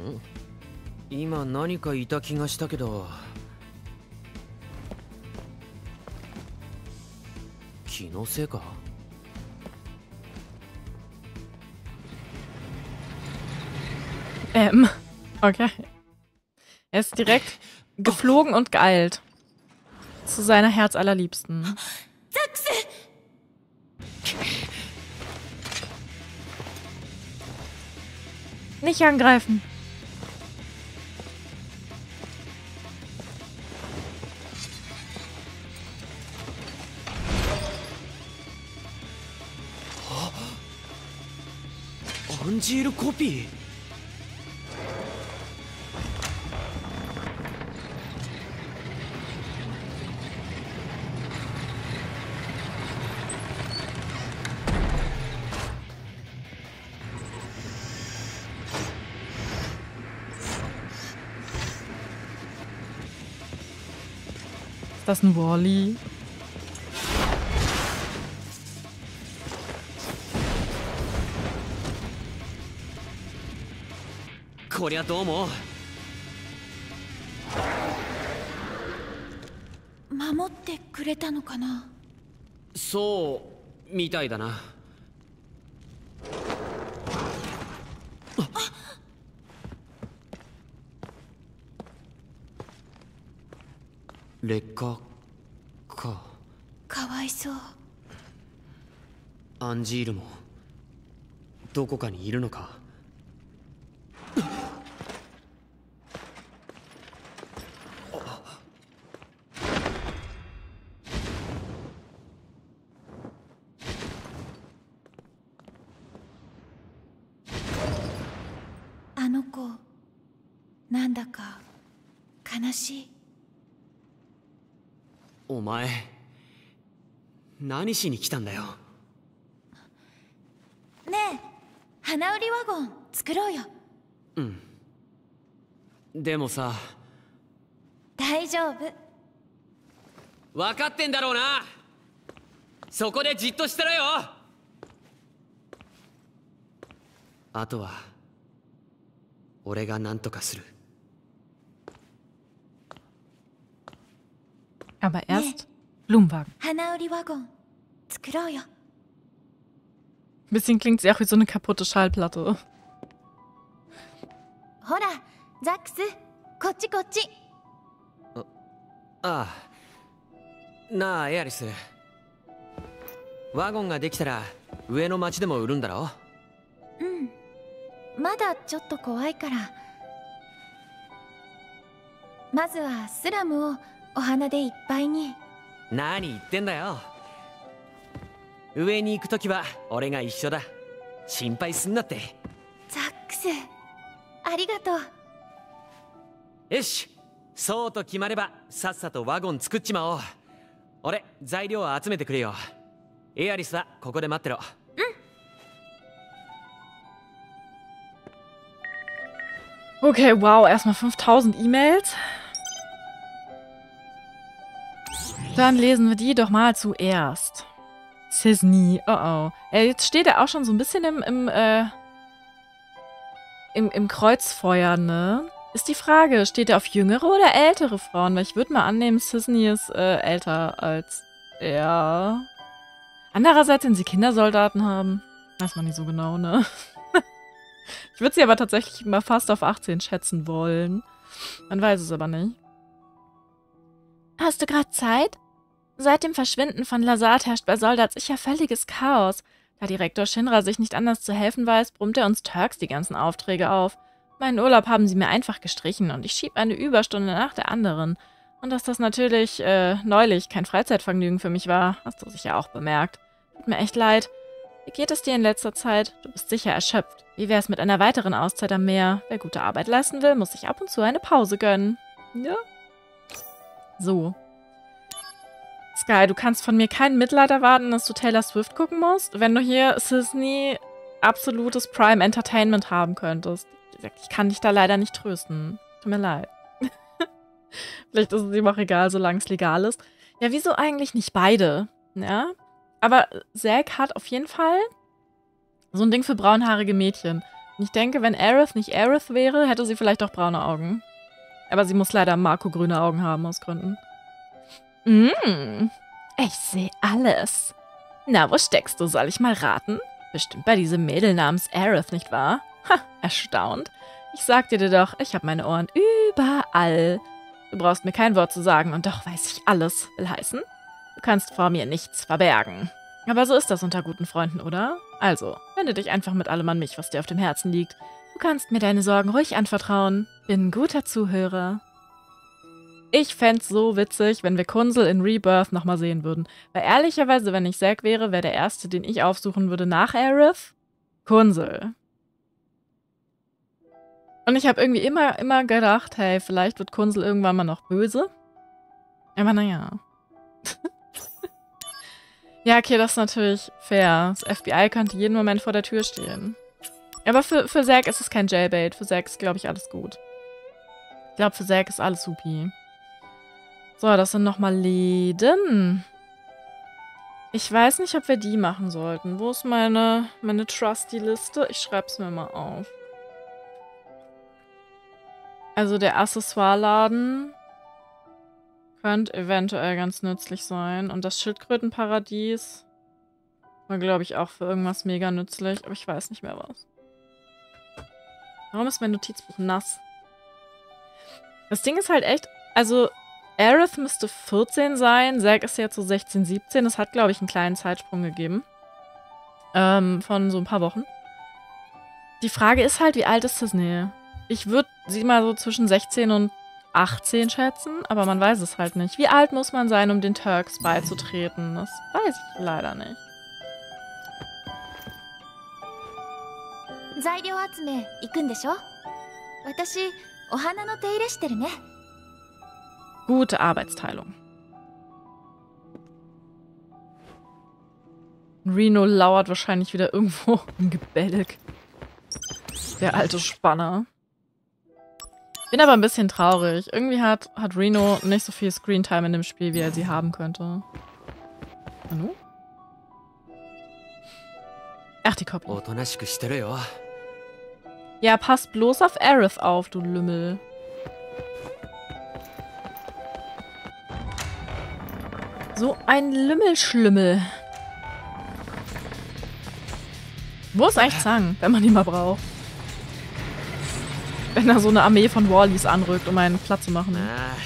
今何かいた気がしたけど。気のせいか？ Okay. Er ist direkt geflogen und geeilt. Zu seiner Herzallerliebsten. Nicht angreifen. Anjil Copy. Ist das ein Wall-E? So, みたいだな。劣化か。 かわいそう。 アンジールもどこかにいるのか。 あの子、なんだか悲しい。 お前、何しに来たんだよ。 ねえ、花売りワゴン作ろうよ。 うん。でもさ。 大丈夫。 分かってんだろうな。そこでじっとしてろよ。あとは俺が何とかする。 Aber erst Blumenwagen. 花売りワゴン作ろうよ。 Bisschen klingt sie auch wie so eine kaputte Schallplatte. ほら、ザックス、こっちこっち。 ああ。なあ、エアリス。ワゴンができたら上の町でも売るんだろ？ うん。まだちょっと怖いから。まずはスラムをお花でいっぱいに。 何言ってんだよ。上に行くときは俺が一緒だ。心配すんなって。 ザックス、ありがとう。 よし、そうと決まればさっさとワゴン作っちまおう。俺、材料を集めてくれよ。エアリスはここで待ってろ。 Okay, wow, erstmal 5000 E-Mails. Dann lesen wir die doch mal zuerst. Cisney, oh oh. Jetzt steht er auch schon so ein bisschen im Kreuzfeuer, ne? Ist die Frage, steht er auf jüngere oder ältere Frauen? Weil ich würde mal annehmen, Cisney ist älter als er. Andererseits, wenn sie Kindersoldaten haben, weiß man nicht so genau, ne? Ich würde sie aber tatsächlich mal fast auf 18 schätzen wollen. Man weiß es aber nicht. Hast du gerade Zeit? Seit dem Verschwinden von Lazard herrscht bei Soldat sicher völliges Chaos. Da Direktor Shinra sich nicht anders zu helfen weiß, brummt er uns Turks die ganzen Aufträge auf. Meinen Urlaub haben sie mir einfach gestrichen und ich schieb eine Überstunde nach der anderen. Und dass das natürlich neulich kein Freizeitvergnügen für mich war, hast du sicher auch bemerkt. Tut mir echt leid. Wie geht es dir in letzter Zeit? Du bist sicher erschöpft. Wie wär's mit einer weiteren Auszeit am Meer? Wer gute Arbeit leisten will, muss sich ab und zu eine Pause gönnen. Ja? So. Sky, du kannst von mir kein Mitleid erwarten, dass du Taylor Swift gucken musst, wenn du hier Cisney absolutes Prime Entertainment haben könntest. Ich kann dich da leider nicht trösten. Tut mir leid. Vielleicht ist es ihm auch egal, solange es legal ist. Ja, wieso eigentlich nicht beide? Ja? Aber Zack hat auf jeden Fall so ein Ding für braunhaarige Mädchen. Ich denke, wenn Aerith nicht Aerith wäre, hätte sie vielleicht auch braune Augen. Aber sie muss leider Marco-grüne Augen haben, aus Gründen. Ich sehe alles. Na, wo steckst du? Soll ich mal raten? Bestimmt bei diesem Mädel namens Aerith, nicht wahr? Ha, erstaunt. Ich sagte dir doch, ich habe meine Ohren überall. Du brauchst mir kein Wort zu sagen und doch weiß ich alles. Will heißen, du kannst vor mir nichts verbergen. Aber so ist das unter guten Freunden, oder? Also, wende dich einfach mit allem an mich, was dir auf dem Herzen liegt. Du kannst mir deine Sorgen ruhig anvertrauen. Bin ein guter Zuhörer. Ich fänd's so witzig, wenn wir Kunzel in Rebirth nochmal sehen würden. Weil ehrlicherweise, wenn ich Zack wäre, wäre der erste, den ich aufsuchen würde nach Aerith, Kunzel. Und ich habe irgendwie immer gedacht, hey, vielleicht wird Kunzel irgendwann mal noch böse. Aber naja. Ja, okay, das ist natürlich fair. Das FBI könnte jeden Moment vor der Tür stehen. Aber für Zack ist es kein Jailbait. Für Zack ist, glaube ich, alles gut. Ich glaube, für Zack ist alles supi. So, das sind nochmal Läden. Ich weiß nicht, ob wir die machen sollten. Wo ist meine Trusty-Liste? Ich schreibe es mir mal auf. Also der Accessoireladen könnte eventuell ganz nützlich sein. Und das Schildkrötenparadies war, glaube ich, auch für irgendwas mega nützlich. Aber ich weiß nicht mehr was. Warum ist mein Notizbuch nass? Das Ding ist halt echt, also Aerith müsste 14 sein, Zack ist jetzt so 16, 17. Das hat, glaube ich, einen kleinen Zeitsprung gegeben. Von so ein paar Wochen. Die Frage ist halt, wie alt ist Disney? Ich würde sie mal so zwischen 16 und 18 schätzen, aber man weiß es halt nicht. Wie alt muss man sein, um den Turks beizutreten? Das weiß ich leider nicht. 材料集め行くんでしょ？私、お花の手入れしてるね。 Gute Arbeitsteilung. Reno lauert wahrscheinlich wieder irgendwo im Gebälk. Der alte Spanner. Bin aber ein bisschen traurig. Irgendwie hat Reno nicht so viel Screentime in dem Spiel, wie er sie haben könnte. Hallo? Ach, die Copy. Ja, pass bloß auf Aerith auf, du Lümmel. So ein Lümmelschlümmel. Wo ist eigentlich Zang, wenn man ihn mal braucht? Wenn er so eine Armee von Wallys anrückt, um einen Platz zu machen.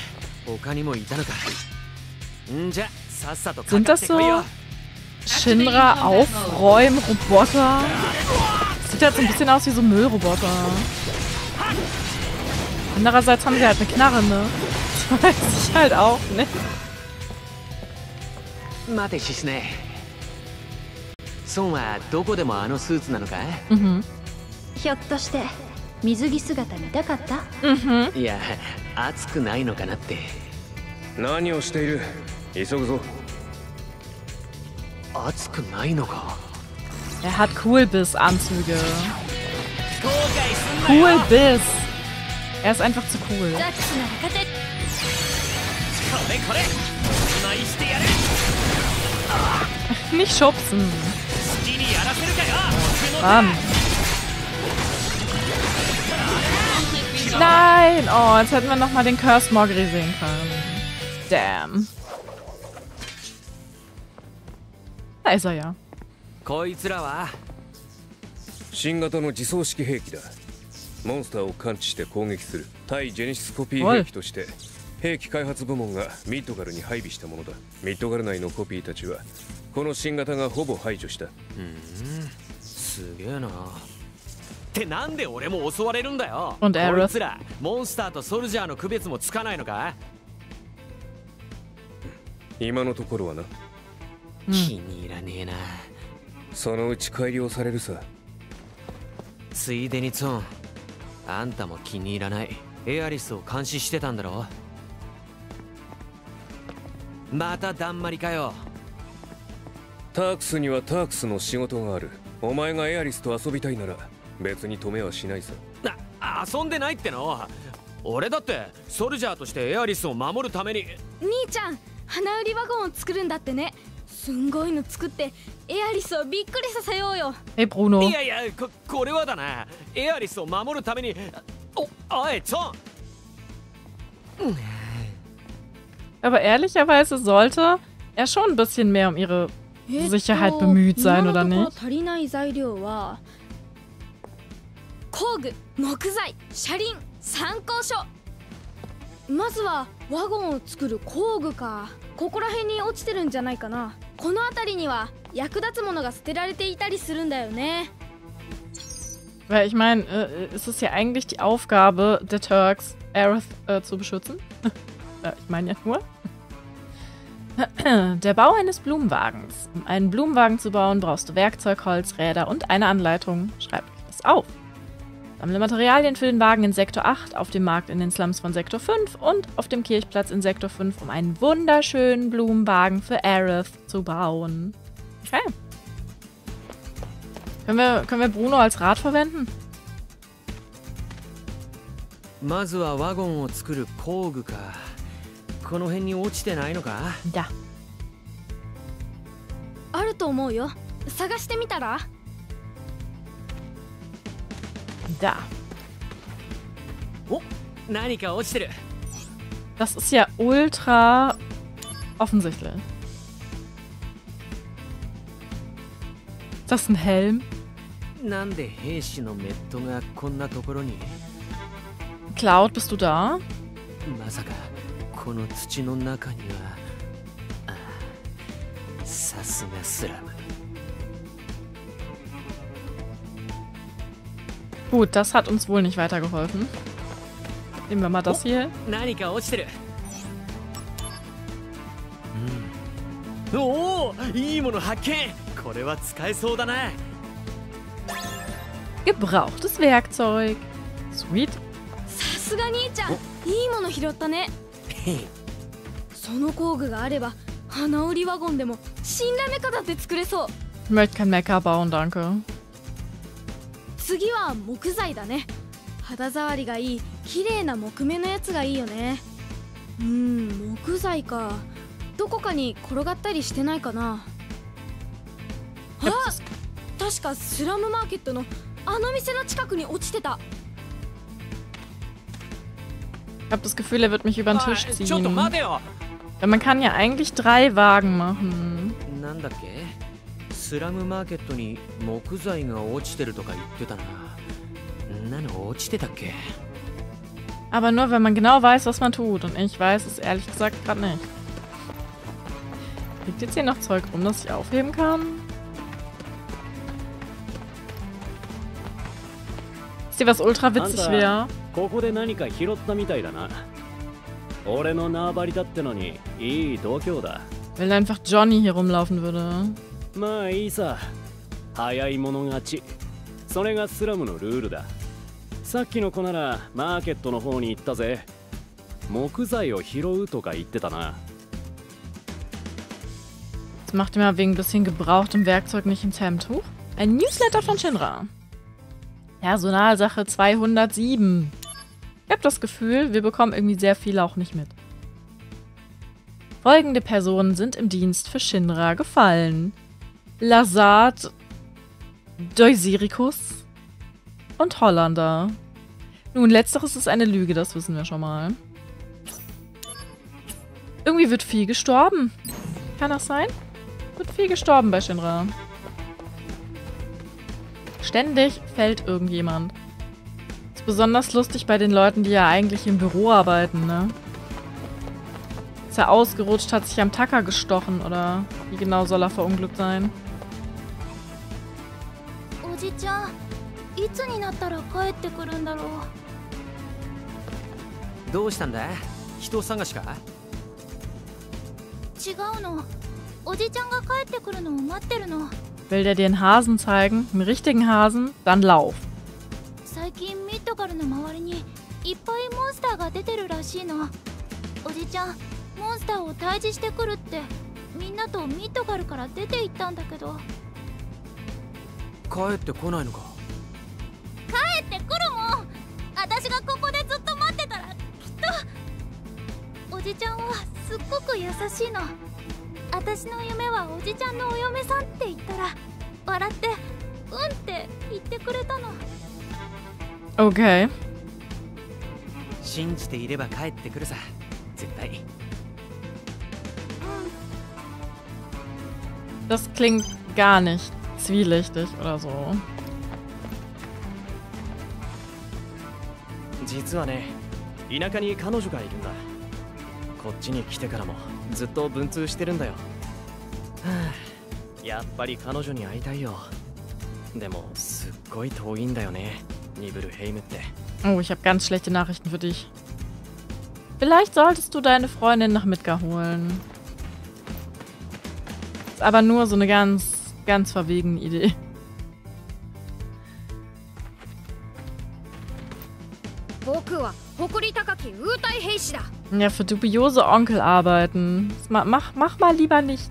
Sind das so Shinra-Aufräum-Roboter? Sieht halt so ein bisschen aus wie so Müllroboter. Andererseits haben sie halt eine Knarre, ne? Das weiß ich halt auch nicht. 待てシスネ。ソンはどこでもあのスーツなのかい？ ひょっとして水着姿見たかった？ いや、暑くないのかなって。 何をしている？急ぐぞ。 暑くないのか。 Er hat Coolbiss-Anzüge. Coolbiss. Er ist einfach zu cool. Nicht schubsen. Mann. Nein! Oh, jetzt hätten wir nochmal den Curse Mogri sehen können. Damn. Da ist er ja. こいつらは新型の自走式兵器だ。モンスターを感知して攻撃する対ジェネシスコピー兵器として兵器開発部門がミッドガルに配備したものだ。ミッドガル内のコピーたちはこの新型がほぼ排除した。 すげえな。ってなんで俺も襲われるんだよ。 Und Aerith? こいつらモンスターとソルジャーの区別もつかないのか？ 今のところはな。 気に入らねえな。 そのうち改良されるさ。 ついでにツォン、あんたも気に入らないエアリスを監視してたんだろ。まただんまりかよ。 タークスにはタークスの仕事がある。お前がエアリスと遊びたいなら別に止めはしないさ。 遊んでないっての。俺だってソルジャーとしてエアリスを守るために。 兄ちゃん、花売りワゴンを作るんだってね。 すんごいの作ってエアリスをびっくりさせようよ。 Hey Bruno. いやいや、これはだな。エアリスを守るために。おい、ゾン。 Aber ehrlicherweise sollte er schon ein bisschen mehr um ihre Sicherheit bemüht sein, oder 今のところ nicht? 足りない材料は工具、木材、車輪、参考書。まずはワゴンを作る工具か。ここら辺に落ちてるんじゃないかな。この辺りには役立つものが捨てられていたりするんだよね。 Weil ich meine, es ist ja eigentlich die Aufgabe der Turks, Aerith zu beschützen. Ich meine ja nur. Der Bau eines Blumenwagens. Um einen Blumenwagen zu bauen, brauchst du Werkzeug, Holz, Räder und eine Anleitung. Schreib euch das auf. Sammle Materialien für den Wagen in Sektor 8, auf dem Markt in den Slums von Sektor 5 und auf dem Kirchplatz in Sektor 5, um einen wunderschönen Blumenwagen für Aerith zu bauen. Okay. Können wir Bruno als Rat verwenden? まずはワゴンを作る工具か。この辺に落ちてないのか。 Da. あると思うよ。探してみたら。 Da. お、何か落ちてる。 Das ist ja ultra offensichtlich. Ist das ein Helm? なんで兵士のメットがこんなところに。 Cloud, bist du da? まさかこの土の中には。ああ、さすがスラム。 Gut, das hat uns wohl nicht weitergeholfen. Nehmen wir mal das hier. 何か落ちてる。おお、いいもの発見。これは使えそうだな。 Gebrauchtes Werkzeug. Sweet. さすが兄ちゃん、いいもの拾ったね。その工具があれば花売りワゴンでも新ラメカだって作れそう。 Ich möchte kein Mecha bauen, danke. 次は木材だね。肌触りがいい綺麗な木目のやつがいいよね。木材か。どこかに転がったりしてないかな。あ、確かスラムマーケットのあの店の近くに落ちてた。 Ich habe das Gefühl, er wird mich über den Tisch ちょっと ziehen. 待てよ。 Weil man kann ja eigentlich 3 Wagen machen. なんだっけ？スラムマーケットに木材が落ちてるとか言ってたな。なの落ちてたっけ？ Aber nur, wenn man genau weiß, was man tut. Und ich weiß es ehrlich gesagt gerade nicht. Liegt jetzt hier noch Zeug rum, das ich aufheben kann? Wisst ihr, was ultra witzig wäre? ここで何か拾ったみたいだな。俺の縄張りだってのにいい度胸だ。 Wenn einfach Johnny hier rumlaufen würde. まあいいさ。早い者勝ち。それがスラムのルールだ。さっきの子ならマーケットの方に行ったぜ。木材を拾うとか言ってたな。 Jetzt macht ihr mal wegen ein bisschen gebrauchtem Werkzeug nicht ins Hemd. Ein Newsletter von Shinra. Personalsache 207. Ich habe das Gefühl, wir bekommen irgendwie sehr viel auch nicht mit. Folgende Personen sind im Dienst für Shinra gefallen. Lazard, Doisiricus und Hollander. Nun, letzteres ist eine Lüge, das wissen wir schon mal. Irgendwie wird viel gestorben. Kann das sein? Wird viel gestorben bei Shinra. Ständig fällt irgendjemand. Ist besonders lustig bei den Leuten, die ja eigentlich im Büro arbeiten, ne? Ist er ausgerutscht, hat sich am Tacker gestochen, oder wie genau soll er verunglückt sein? おじちゃん、いつになったら帰ってくるんだろう。 どうしたんだ？人探しか？ 違うの。おじちゃんが帰ってくるのを待ってるの。 Will der dir einen Hasen zeigen? Einen richtigen Hasen? Dann lauf. 最近ミッドガルの周りにいっぱいモンスターが出てるらしいの。おじちゃん、モンスターを退治してくるってみんなとミッドガルから出て行ったんだけど。 帰ってこないのか？ 帰ってくるもん。私がここでずっと待ってたらきっと。おじちゃんはすっごく優しいの。 私の夢はおじちゃんのお嫁さんって言ったら笑って「うん」って言ってくれたの。 Okay. 信じていれば帰ってくるさ、絶対。 Das klingt gar nicht zwielichtig oder so. 実はね、田舎に彼女がいるんだ。こっちに来てからもずっと文通してるんだよ。はあ、やっぱり彼女に会いたいよ。でもすっごい遠いんだよね、ニブルヘイムって。 Oh, ich habe ganz schlechte Nachrichten für dich. Vielleicht solltest du deine Freundin nach Midgar holen. Ist aber nur so eine ganz, ganz verwegene Idee. Ja, für dubiose Onkel arbeiten. Das mach mal lieber nicht.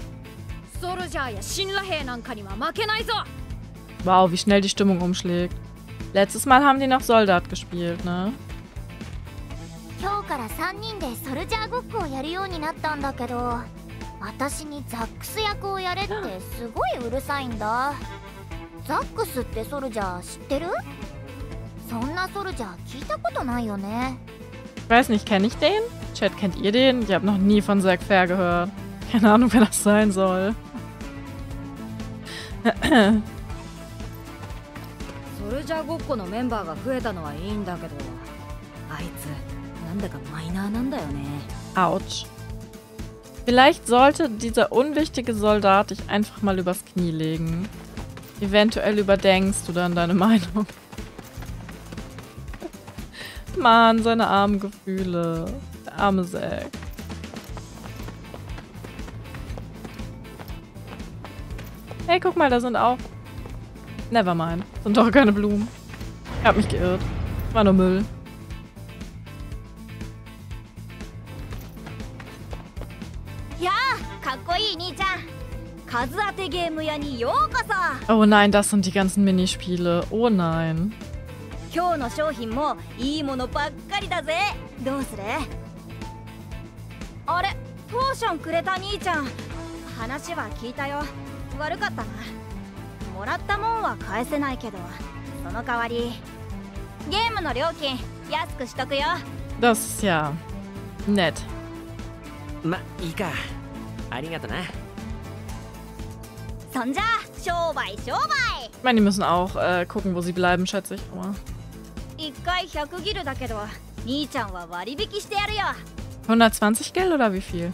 Wow, wie schnell die Stimmung umschlägt. Letztes Mal haben die noch Soldat gespielt, ne? 今日から3人でソルジャーごっこをやるようになったんだけど、私にザックス役をやれってすごいうるさいんだ。ザックスってソルジャー知ってる？そんなソルジャー聞いたことないよね。 Ich weiß nicht, kenne ich den? Chat, kennt ihr den? Ich habe noch nie von Zack Fair gehört. Keine Ahnung, wer das sein soll. ソルジャーごっこのメンバーが増えたのはいいんだけど、あいつなんだかマイナーなんだよね。 Autsch. Vielleicht sollte dieser unwichtige Soldat dich einfach mal übers Knie legen. Eventuell überdenkst du dann deine Meinung. Mann, seine armen Gefühle. Der arme Zack. Hey, guck mal, da sind auch... Nevermind. Sind doch keine Blumen. Ich hab mich geirrt. War nur Müll. Oh nein, das sind die ganzen Minispiele. Oh nein. 今日の商品もいいものばっかりだぜ。どうする？あれ、ポーションくれた兄ちゃん。話は聞いたよ。悪かったな。もらったもんは返せないけど、その代わりゲームの料金安くしとくよ。 Das ist ja nett. ま、いいか。ありがとな。 そんじゃ商売商売。 Ich meine, die müssen auch gucken, wo sie bleiben, schätze ich. Aber 1回100ギルだけど、兄ちゃんは割引してやるよ。 120 Gil oder wie viel?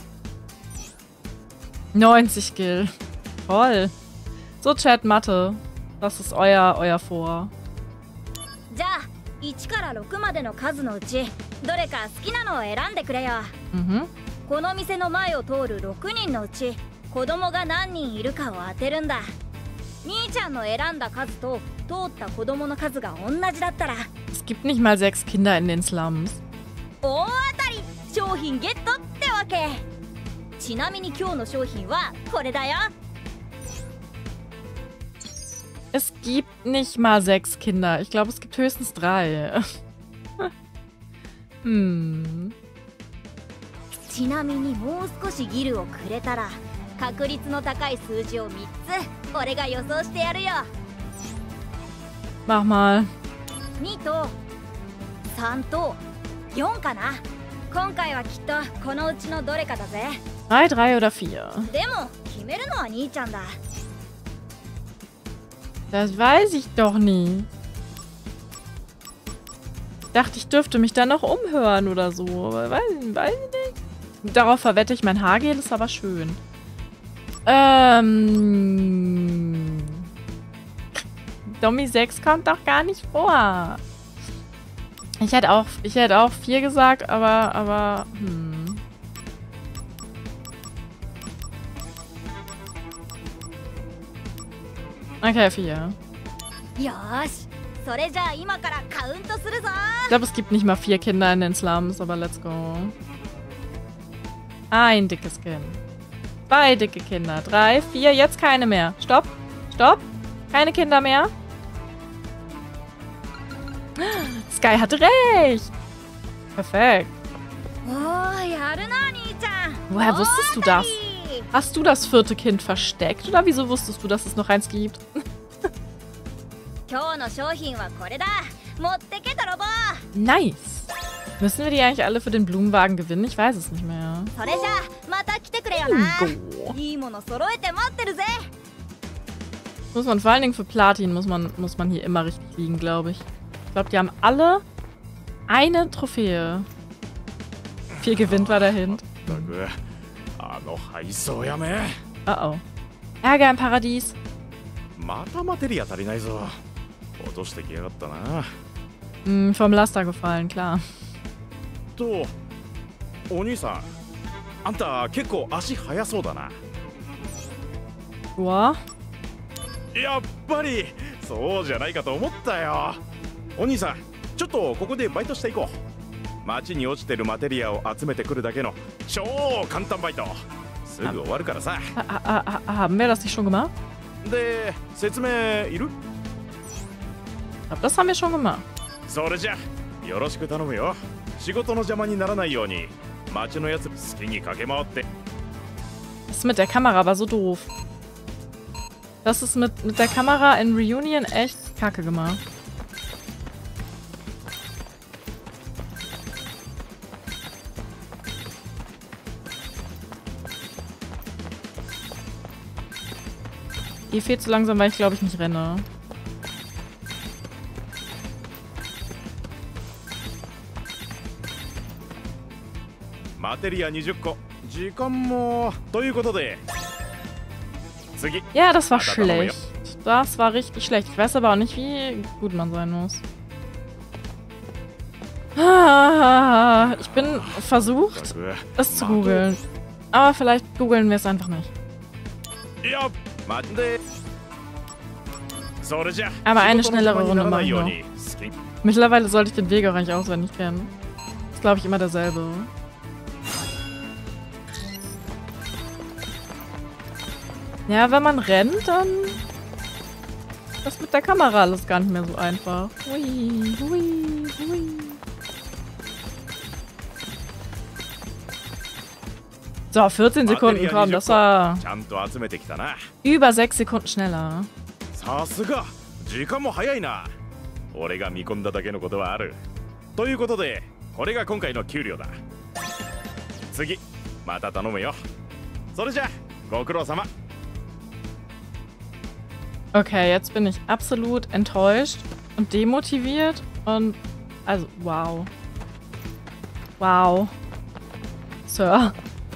90 Gil. Toll. So, Chat, Mathe. Das ist euer Vor. じゃあ1から6までの数のうちどれか好きなのを選んでくれよ。 Mhm. この店の前を通る6人のうち子供が何人いるかを当てるんだ。兄ちゃんの選んだ数と通った子供の数が同じだったら Es gibt nicht mal 6 Kinder in den Slums. 大当たり商品ゲットってわけ。ちなみに今日の商品はこれだよ。 Es gibt nicht mal 6 Kinder. Ich glaube, es gibt höchstens 3. Hm. ちなみにもう少しギルをくれたら確率の高い数字を3つ俺が予想してやるよ。 Mach mal. 2と3と4かな。今回はきっとこのうちのどれかだぜ。 3, 3 oder 4? でも決めるのは兄ちゃんだ。 Das weiß ich doch nie. Ich dachte, ich dürfte mich da noch umhören oder so. Aber weiß ich nicht. Darauf verwette ich mein Haargel, ist aber schön. Domi 6 kommt doch gar nicht vor. Ich hätte auch 4 gesagt, aber Okay, 4. よし、それじゃあ今からカウントするぞ。 Ich glaube, es gibt nicht mal 4 Kinder in den Slums, aber let's go. Ein dickes Kind. 2 dicke Kinder. 3, 4, jetzt keine mehr. Stopp. Stopp. Keine Kinder mehr. Sky hatte recht. Perfekt. Oh, やるな兄ちゃん。 Woher wusstest du das? Hast du das 4. Kind versteckt? Oder wieso wusstest du, dass es noch eins gibt? 今日の商品はこれだ。持ってけ泥棒。 Nice. Müssen wir die eigentlich alle für den Blumenwagen gewinnen? Ich weiß es nicht mehr. それじゃあまた来てくれよな。 Bingo. いいもの揃えて待ってるぜ。 Muss man vor allen Dingen für Platin muss man hier immer richtig liegen, glaube ich. Ich glaube, die haben alle eine Trophäe. 4 gewinnt war der Hint. 配送やめ Oh oh. Ärger im Paradies. またマテリア足りないぞ落としてきやがったな Vom Laster gefallen, klar. とお兄さんあんた結構足速そうだな Boah. やっぱりそうじゃないかと思ったよお兄さんちょっとここでバイトしていこう街に落ちてるマテリアを集めてくるだけの超簡単バイトすぐ終わるからさ Haben wir das nicht schon gemacht? で説明いる Ich glaube, das haben wir schon gemacht. それじゃよろしく頼むよ仕事の邪魔にならないように街のやつ好きに駆け回って Das ist mit der Kamera aber so doof. Das ist mit der Kamera in Reunion echt kacke gemacht. Ihr fehlt zu langsam, weil ich glaube ich nicht renne. Ja, das war schlecht. Das war richtig schlecht. Ich weiß aber auch nicht, wie gut man sein muss. Ich bin versucht, es zu googeln. Aber vielleicht googeln wir es einfach nicht. Aber eine schnellere Runde machen wir noch. Mittlerweile sollte ich den Weg auch eigentlich auswendig kennen. Ist, glaube ich, immer derselbe. Ja, wenn man rennt, dann ist das mit der Kamera alles gar nicht mehr so einfach. Hui, hui, hui. So, 14 Sekunden, komm, das war über 6 Sekunden schneller. さすが時間も早いな俺が見込んだだけのことはあるということでこれが今回の給料だ次また頼むよそれじゃご苦労様 Okay, jetzt bin ich absolut enttäuscht und demotiviert und also wow. Wow. Sir.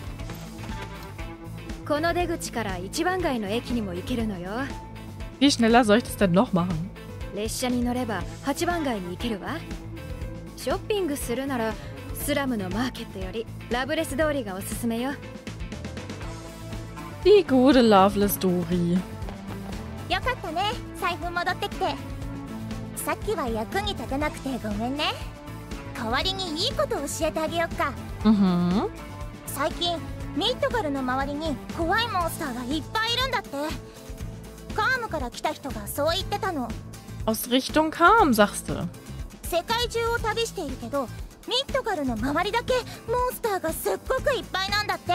この出口から一番街の駅にも行けるのよ Wie schneller soll ich das denn noch machen? 列車に乗れば八番街に行けるわショッピングするならスラムのマーケットよりラブレス通りがおすすめよ Die gute Loveless Dori. よかったね財布戻ってきてさっきは役に立てなくてごめんね代わりにいいこと教えてあげよっか最近ミッドガルの周りに怖いモンスターがいっぱいいるんだってカームから来た人がそう言ってたの Aus Richtung Kam, sagst du. 世界中を旅しているけどミッドガルの周りだけモンスターがすっごくいっぱいなんだって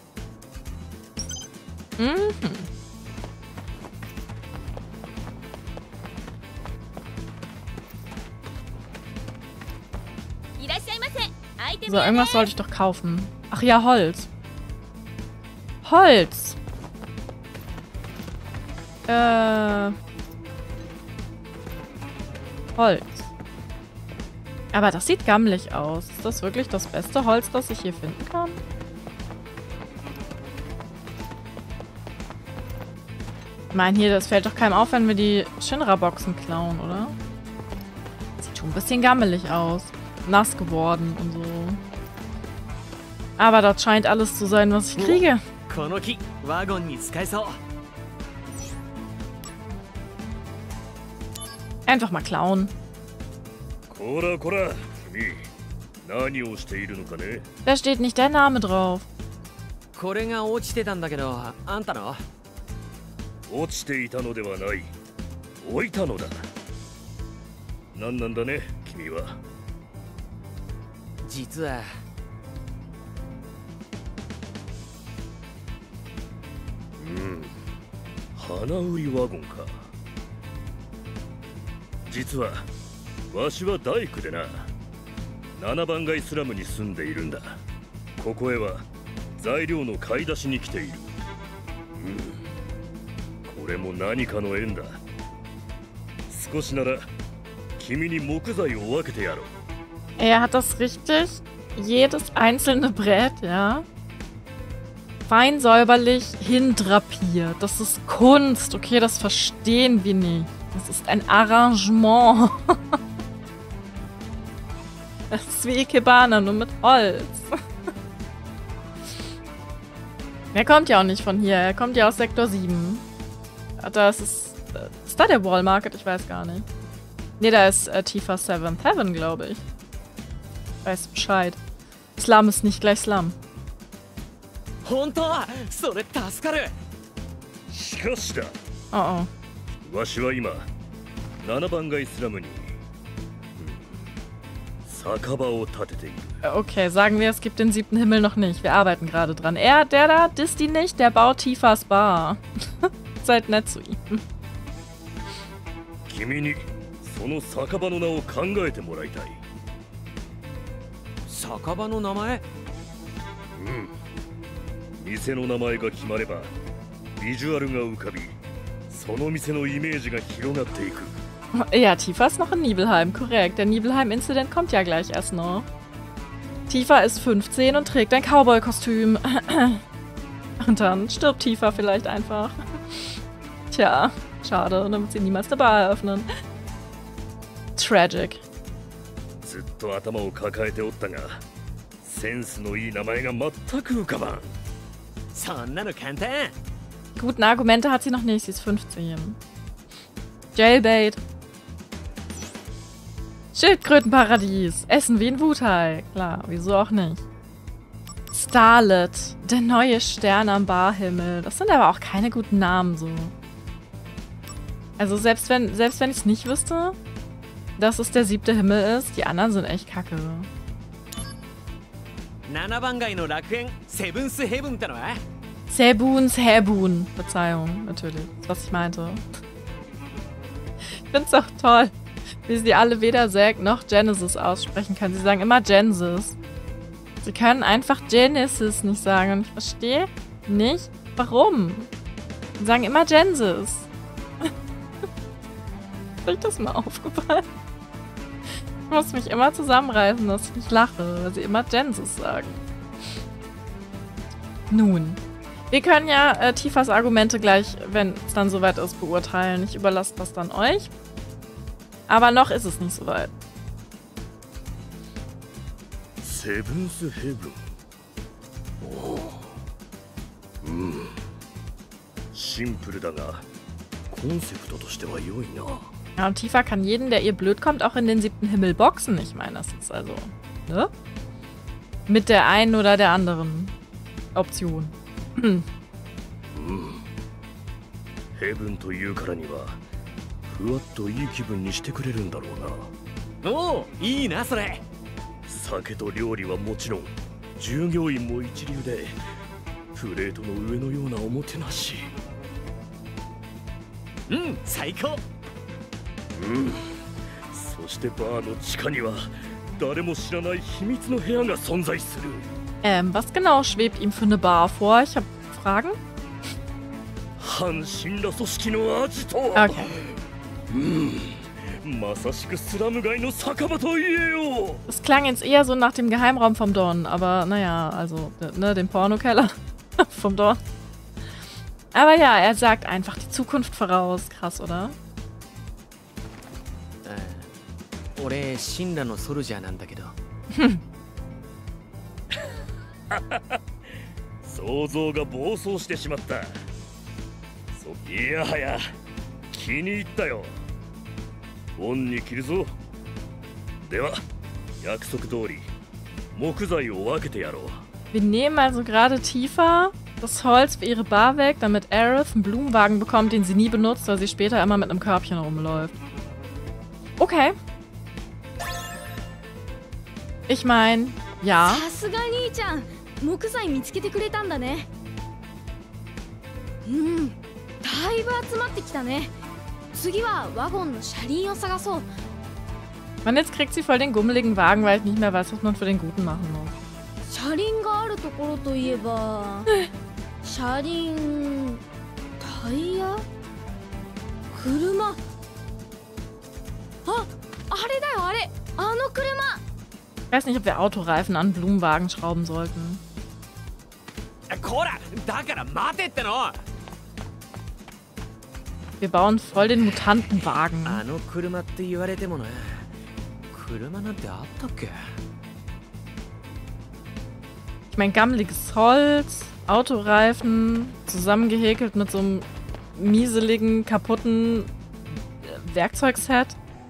いらっしゃいませアイテム So, irgendwas sollte ich doch kaufen. Ach ja, Holz. Holz. Holz. Aber das sieht gammelig aus. Ist das wirklich das beste Holz, das ich hier finden kann? Ich meine, hier, das fällt doch keinem auf, wenn wir die Shinra-Boxen klauen, oder? Sieht schon ein bisschen gammelig aus. Nass geworden und so. Aber das scheint alles zu sein, was ich kriege. Einfach mal klauen. Da steht nicht der Name drauf. これが落ちてたんだけど、あんたの？ 落ちていたのではない。置いたのだ。何なんだね、君は。 実は花売りワゴンか。実はわしは大工でな、7番街スラムに住んでいるんだ。ここへは材料の買い出しに来ている。これも何かの縁だ。少しなら君に木材を分けてやろう。 Er hat das richtig, jedes einzelne Brett, ja, fein säuberlich hindrapiert. Das ist Kunst, okay, das verstehen wir nicht. Das ist ein Arrangement. Das ist wie Ikebana, nur mit Holz. Er kommt ja auch nicht von hier, er kommt ja aus Sektor 7. Das ist da der Wall Market? Ich weiß gar nicht. Ne, da ist Tifa 7th Heaven, glaube ich. Weiß Bescheid. Slum ist nicht gleich Slum. 本当それ助かる。 しかしだ。 Oh oh. わしは今7番街スラムに酒場を建てている。 Okay, sagen wir, es gibt den 7. Himmel noch nicht. Wir arbeiten gerade dran. Der da, disst ihn nicht, der baut Tifas Bar. Seid nett zu ihm. 君にその酒場の名を考えてもらいたい。 酒場の名前？ 店の名前が決まればビジュアルが浮かび、その店のイメージが広がっていく。 Ja, Tifa ist noch in Nibelheim, korrekt. Der Nibelheim-Incident kommt ja gleich erst noch. Tifa ist 15 und trägt ein Cowboy-Kostüm. Und dann stirbt Tifa vielleicht einfach. Tja, schade, dann wird sie niemals eine Bar eröffnen. Tragic. ずっと頭を抱えておったが、センスのいい名前が全く浮かばん。 そんなの簡単。 Guten Argumente hat sie noch nicht, sie ist 15. Jailbait. Schildkrötenparadies. Essen wie in Wutai. Klar, wieso auch nicht. Starlet. Der neue Stern am Barhimmel. Das sind aber auch keine guten Namen so. Also selbst wenn ich es nicht wüsste, dass es der 7. Himmel ist, die anderen sind echt kacke. 7番街の楽園セブンスヘブンってのは？ Sebun. Verzeihung, natürlich. Das ist, was ich meinte. Ich find's auch toll, wie sie alle weder Zack noch Genesis aussprechen können. Sie sagen immer Genesis. Sie können einfach Genesis nicht sagen. Und ich verstehe nicht, warum. Sie sagen immer Genesis. Ist euch das mal aufgefallen? Ich muss mich immer zusammenreißen, dass ich nicht lache, weil sie immer Genesis sagen. Nun. Wir können ja Tifas Argumente gleich, wenn es dann soweit ist, beurteilen. Ich überlasse das dann euch. Aber noch ist es nicht soweit. セブンスヘブン。おお。シンプルだが、コンセプトとしては良いな。 Ja, und Tifa kann jeden, der ihr blöd kommt, auch in den 7. Himmel boxen. Ich meine, das ist also, ne? Mit der einen oder der anderen Option. ヘブンというからには、ふわっといい気分にしてくれるんだろうな。 おお、いいなそれ。 酒と料理はもちろん、従業員も一流で、プレートの上のようなおもてなし。 最高。 そしてバーの地下には、誰も知らない秘密の部屋が存在する。 Was genau schwebt ihm für eine Bar vor? Ich habe Fragen. 反神羅組織のアジトは、 Okay. まさしくスラム街の酒場と言えよ。 Es klang jetzt eher so nach dem Geheimraum vom Don, aber naja, also, ne, dem Pornokeller vom Don. Aber ja, er sagt einfach die Zukunft voraus. Krass, oder? 俺シンラのソルジャーなんだけど。 想像が暴走してしまった。いやはや、気に入ったよ。恩に着るぞ。では、約束通り、木材を分けてやろう。 Wir nehmen also gerade Tifa das Holz für ihre Bar weg, damit Aerith einen Blumenwagen bekommt, den sie nie benutzt, weil sie später immer mit einem Körbchen rumläuft. Okay. Ich meine, ja. さすが兄ちゃん、木材見つけてくれたんだね。 だいぶ集まってきたね。次はワゴンの車輪を探そう。 Und jetzt kriegt sie voll den gummeligen Wagen, weil ich nicht mehr weiß, was man für den Guten machen muss. 車輪があるところといえば車輪、タイヤ、車。あれだよ、あれ、あの車。 Ich weiß nicht, ob wir Autoreifen an Blumenwagen schrauben sollten. こら、だから待てっての。 Wir bauen voll den Mutantenwagen. あの車って言われてもね。車なんてあったっけ？ Ich meine, gammeliges Holz, Autoreifen, zusammengehäkelt mit so einem mieseligen, kaputten Werkzeugset.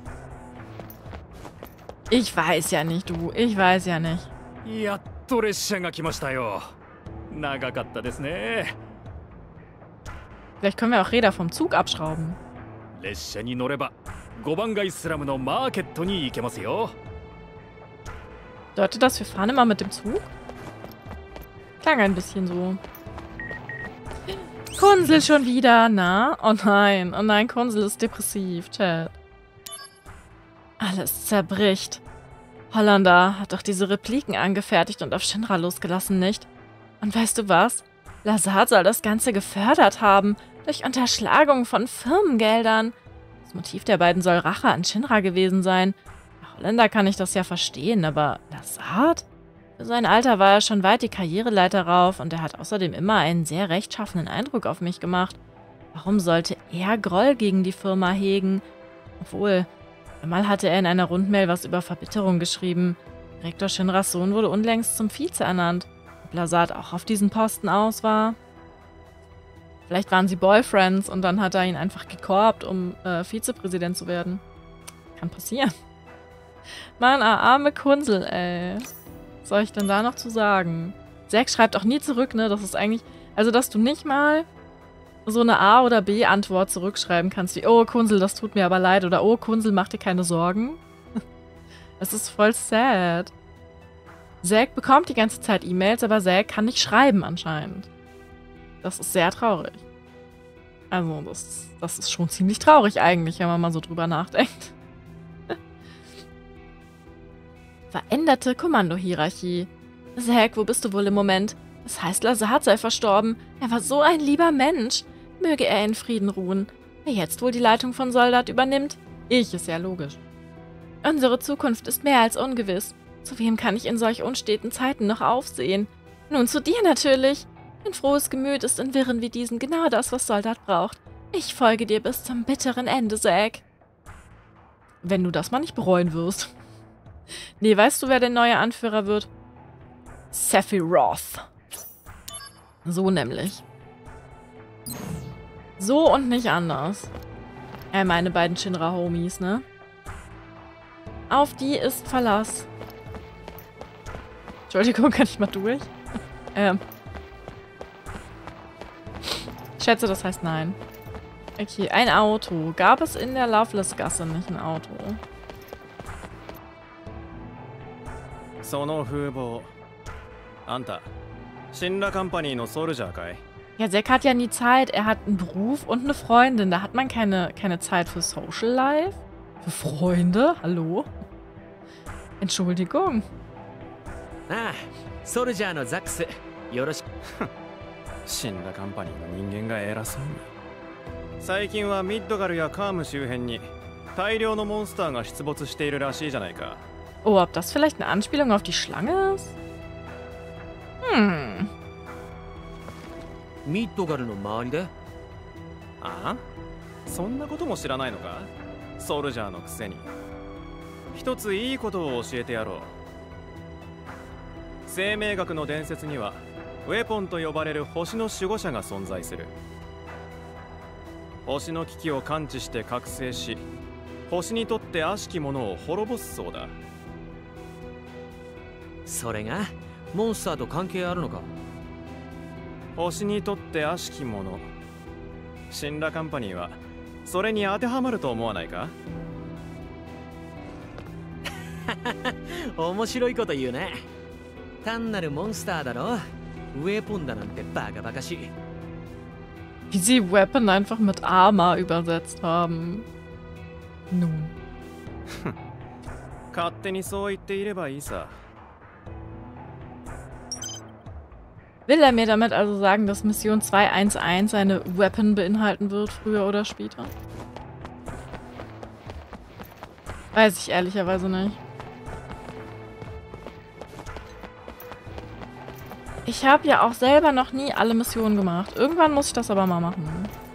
Ich weiß ja nicht, du. Ich weiß ja nicht. やっと列車が来ましたよ。長かったですね。 Vielleicht können wir auch Räder vom Zug abschrauben. 列車に乗れば5番街スラムのマーケットに行けますよ。 Bedeutet das, wir fahren immer mit dem Zug? Klang ein bisschen so. Kunsel schon wieder, na? Oh nein, Kunsel ist depressiv, Chat. Alles zerbricht. Hollander hat doch diese Repliken angefertigt und auf Shinra losgelassen, nicht? Und weißt du was? Lazar soll das Ganze gefördert haben, durch Unterschlagung von Firmengeldern. Das Motiv der beiden soll Rache an Shinra gewesen sein. Bei Holländer kann ich das ja verstehen, aber Lazar? Für sein Alter war er schon weit die Karriereleiter rauf und er hat außerdem immer einen sehr rechtschaffenen Eindruck auf mich gemacht. Warum sollte er Groll gegen die Firma hegen? Obwohl, einmal hatte er in einer Rundmail was über Verbitterung geschrieben. Rektor Shinras Sohn wurde unlängst zum Vize ernannt. Ob Lazar auch auf diesen Posten aus war? Vielleicht waren sie Boyfriends und dann hat er ihn einfach gekorbt, um Vizepräsident zu werden. Kann passieren. Mann, arme Kunsel, ey. Was soll ich denn da noch zu sagen? Zack schreibt auch nie zurück, ne? Das ist eigentlich... Also, dass du nicht mal so eine A- oder B-Antwort zurückschreiben kannst, wie, oh, Kunsel, das tut mir aber leid, oder oh, Kunsel, mach dir keine Sorgen. Das ist voll sad. Zack bekommt die ganze Zeit E-Mails, aber Zack kann nicht schreiben anscheinend. Das ist sehr traurig. Also, das ist schon ziemlich traurig eigentlich, wenn man mal so drüber nachdenkt. Veränderte Kommandohierarchie. Zack, wo bist du wohl im Moment? Das heißt, Lazar sei verstorben. Er war so ein lieber Mensch. Möge er in Frieden ruhen. Wer jetzt wohl die Leitung von Soldat übernimmt? Ich, ist ja logisch. Unsere Zukunft ist mehr als ungewiss. Zu wem kann ich in solch unsteten Zeiten noch aufsehen? Nun zu dir natürlich. Ein frohes Gemüt ist in Wirren wie diesen genau das, was Soldat braucht. Ich folge dir bis zum bitteren Ende, Zack. Wenn du das mal nicht bereuen wirst. Nee, weißt du, wer der neue Anführer wird? Sephiroth. So nämlich. So und nicht anders. Meine beiden Shinra-Homies, ne? Auf die ist Verlass. Entschuldigung, kann ich mal durch? Ich schätze, das heißt nein. Okay, ein Auto. Gab es in der Loveless-Gasse nicht ein Auto? その風貌。あんた、シンラカンパニーのソルジャーかい? Ja, Zack hat ja nie Zeit. Er hat einen Beruf und eine Freundin. Da hat man keine Zeit für Social Life. Für Freunde? Hallo? Entschuldigung. ああ、ソルジャーのザックス。よろしく。 シンラカンパニーの人間が偉そうに。最近はミッドガルやカーム周辺に大量のモンスターが出没しているらしいじゃないか。 Oh, ob das vielleicht eine Anspielung auf die Schlange ist? Hm. ミッドガルの周りで？ ああ？そんなことも知らないのか？ソルジャーのくせに。一ついいことを教えてやろう。生命学の伝説にはウェポンと呼ばれる星の守護者が存在する。星の危機を感知して覚醒し、星にとって悪しきものを滅ぼすそうだ。 それがモンスターと関係あるのか？ 星にとって悪しきもの。シンラカンパニーはそれに当てはまると思わないか？ 面白いこと言うね。単なるモンスターだろ。ウェポンだなんてバカバカしい。 Wie sie Weapon einfach mit Armor übersetzt haben. Nun. 勝手にそう言っていればいいさ。 Will er mir damit also sagen, dass Mission 211 eine Weapon beinhalten wird, früher oder später? Weiß ich ehrlicherweise nicht. Ich habe ja auch selber noch nie alle Missionen gemacht. Irgendwann muss ich das aber mal machen.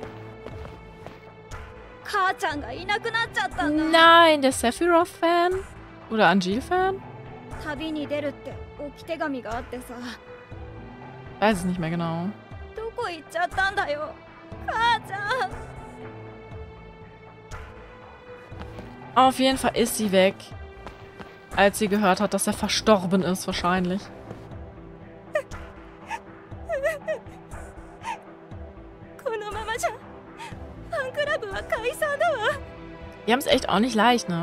Nein, der Sephiroth-Fan? Oder Angeal-Fan? Weiß es nicht mehr genau. Auf jeden Fall ist sie weg. Als sie gehört hat, dass er verstorben ist, wahrscheinlich. Die haben es echt auch nicht leicht, ne?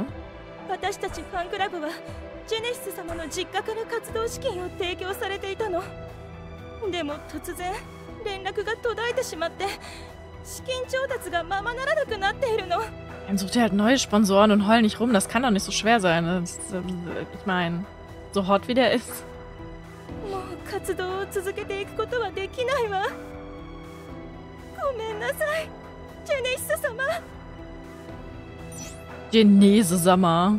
Dann sucht ihr halt neue Sponsoren und heul nicht rum. Das kann doch nicht so schwer sein. Ich meine, so hot wie der ist. Genese-Sama.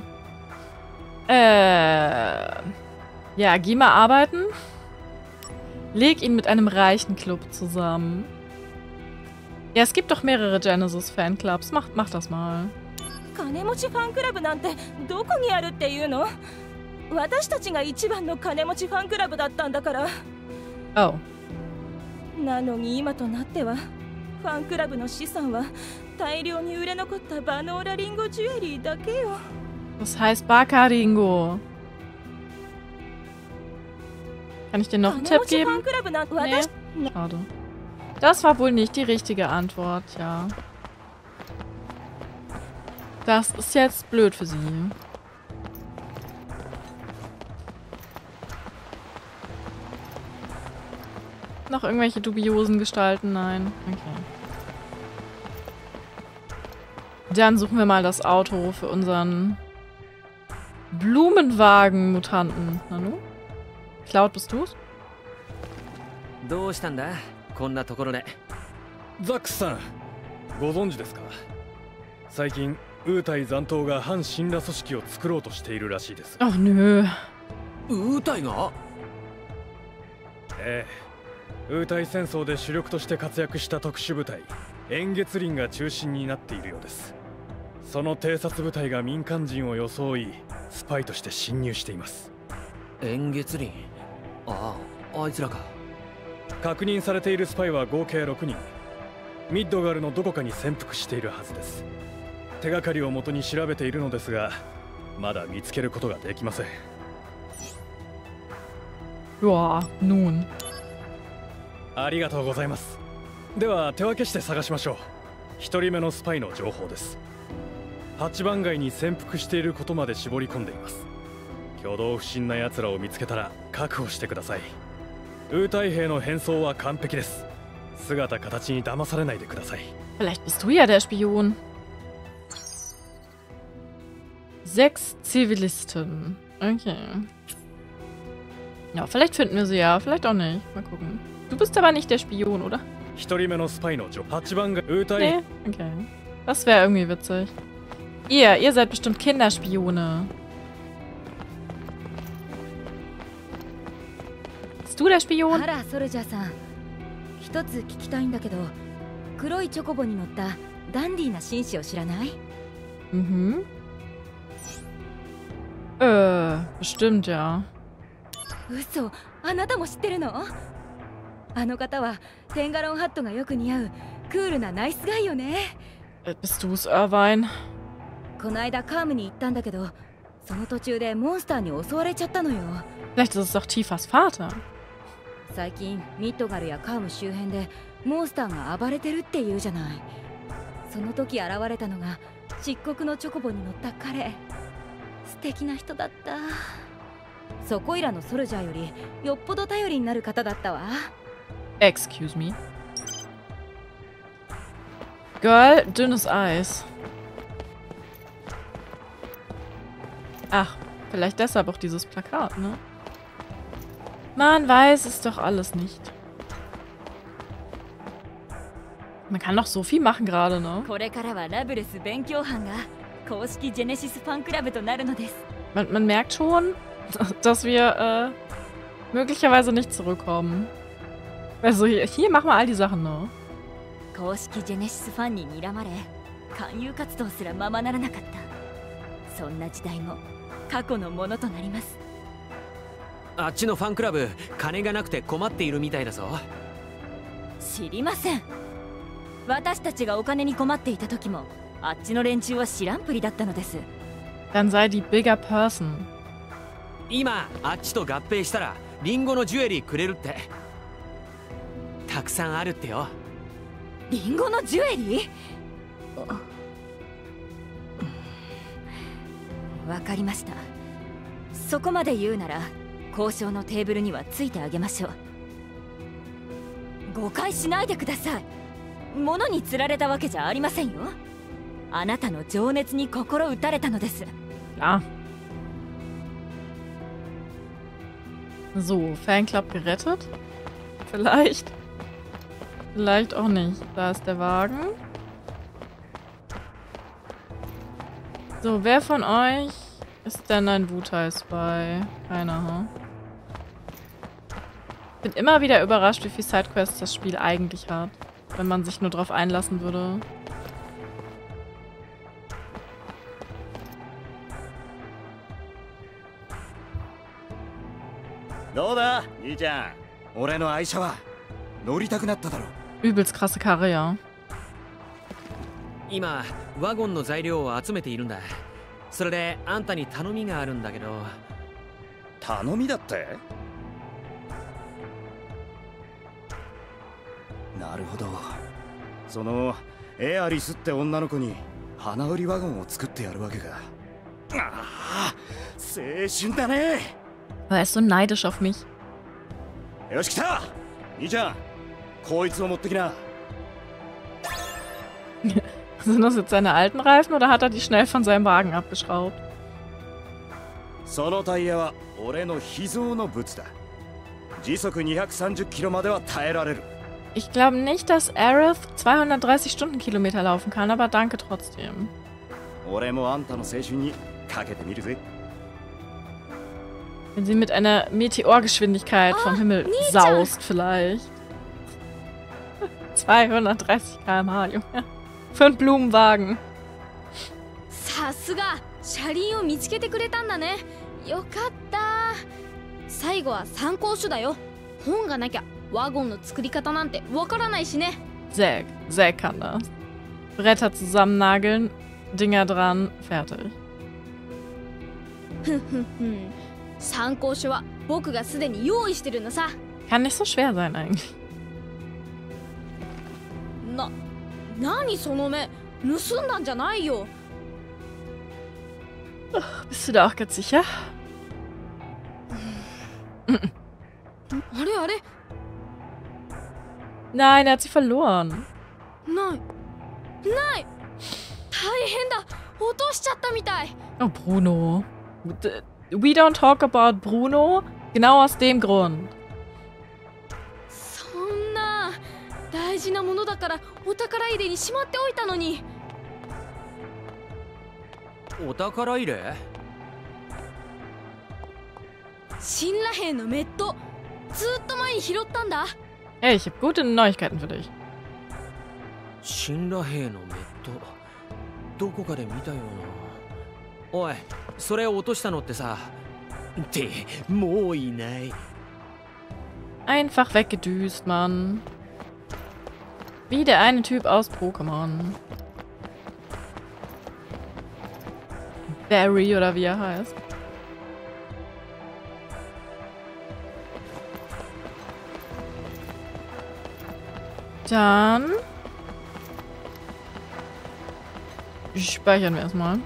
Ja, geh mal arbeiten. Leg ihn mit einem reichen Club zusammen. Ja, es gibt doch mehrere Genesis-Fanclubs. Mach das mal. Oh. Was heißt Baka-Ringo? Kann ich dir noch einen Tipp geben? Nee. Schade. Das war wohl nicht die richtige Antwort, ja. Das ist jetzt blöd für sie. Noch irgendwelche dubiosen Gestalten? Nein. Okay. Dann suchen wir mal das Auto für unseren Blumenwagen-Mutanten. Nanu? Cloud, bist du's? どうしたんだこんなところで。 ザックスさん、ご存知ですか？最近、ウータイ残党が反神羅組織を作ろうとしているらしいです。 Ach nö。 ウータイが？ ええ、ウータイ戦争で主力として活躍した特殊部隊、円月輪が中心になっているようです。その偵察部隊が民間人を装い、スパイとして侵入しています。 円月輪？ああ、あいつらか。 確認されているスパイは合計6人。ミッドガルのどこかに潜伏しているはずです。手がかりを元に調べているのですが、まだ見つけることができません。 Ja, nun。 ありがとうございます。では手分けして探しましょう。一人目のスパイの情報です。8番街に潜伏していることまで絞り込んでいます。挙動不審な奴らを見つけたら確保してください。ウータイ兵の変装は完璧です。姿形に騙されないでください。 Vielleicht bist du ja der Spion. 6 Zivilisten. Okay. Ja, vielleicht finden wir sie ja, vielleicht auch nicht. Mal gucken. Du bist aber nicht der Spion, oder? 一人目のスパイの8番街ウータイ。 Nee, okay. Das wäre irgendwie witzig. Ihr seid bestimmt Kinderspione. Bist du der Spion? あら、ソルジャーさん。一つ聞きたいんだけど、黒いチョコボに乗ったダンディーな紳士を知らない？ Mhm. Bestimmt ja. 嘘、あなたも知ってるの？あの方はテンガロンハットがよく似合うクールなナイスガイよね。 Bist du's, Irvine? この間カームに行ったんだけど、その途中でモンスターに襲われちゃったのよ。 Vielleicht ist es doch Tifas Vater. 最近ミッドガルやカーム周辺でモンスターが暴れてるって言うじゃない。その時現れたのが漆黒のチョコボに乗った彼。素敵な人だった。そこいらのソルジャーよりよっぽど頼りになる方だったわ。 Excuse me. Girl, dünnes Eis. Ach, vielleicht deshalb auch dieses Plakat, ne? Man weiß es doch alles nicht. Man kann doch so viel machen gerade, ne? Man merkt schon, dass wir möglicherweise nicht zurückkommen. Also hier machen wir all die Sachen, ne? あっちのファンクラブ、金がなくて困っているみたいだぞ。 知りません。私たちがお金に困っていた時も、あっちの連中は知らんぷりだったのです。 Dann sei die bigger person. 今、あっちと合併したら、リンゴのジュエリーくれるって。たくさんあるってよ。 リンゴのジュエリー？わかりました。そこまで言うなら交渉のテーブルにはついてあげましょう。誤解しないでください。物に釣られたわけじゃありませんよ。あなたの情熱に心打たれたのです。 Ah. So, Fanclub gerettet? Vielleicht. Vielleicht auch nicht. Da ist der Wagen. So, wer von euch ist denn ein Wutai-Spy? Keiner, hm? Ich bin immer wieder überrascht, wie viel Sidequests das Spiel eigentlich hat. Wenn man sich nur drauf einlassen würde. Übelst krasse Karre, ja. 今、ワゴンの材料を集めているんだ。それであんたに頼みがあるんだけど。 頼みだって？なるほど。そのエアリスって女の子に花売りワゴンを作ってやるわけか。ああ、青春だね。 Er ist so neidisch auf mich. よし来た。兄ちゃん、こいつを持ってきな。 Sind das jetzt seine alten Reifen oder hat er die schnell von seinem Wagen abgeschraubt? そのタイヤは俺の秘蔵の物だ。時速230キロまでは耐えられる。 Ich glaube nicht, dass Aerith 230 Stundenkilometer laufen kann, aber danke trotzdem. 俺もあんたの青春にかけてみるぜ。 Wenn sie mit einer Meteorgeschwindigkeit vom Himmel saust, vielleicht. 230 km/h, Junge. Für einen Blumenwagen. さすが車輪を見つけてくれたんだね。よかった。最後は参考書だよ。本がなきゃワゴンの作り方なんてわからないしね。 Zack kann das. Bretter zusammennageln, Dinger dran, fertig. 参考書は僕がすでに用意してるのさ。 Kann nicht so schwer sein eigentlich. 何その目、盗んだんじゃないよ。 Bist du da auch ganz sicher? あれあれ Nein, er hat sie verloren. ない大変だ、落としちゃったみたい。 Oh, Bruno. We don't talk about Bruno. Genau aus dem Grund. そんな大事なものだからお宝入れにしまっておいたのに。 お宝入れ？ 神羅兵のメット、ずっと前に拾ったんだ。 Hey, ich habe gute Neuigkeiten für dich. 神羅兵のメット、どこかで見たような。おい、それを落としたのってさ。ってもういない。 Einfach weggedüst, Mann. Wie der eine Typ aus Pokémon. Barry oder wie er heißt. Dann speichern wir erstmal.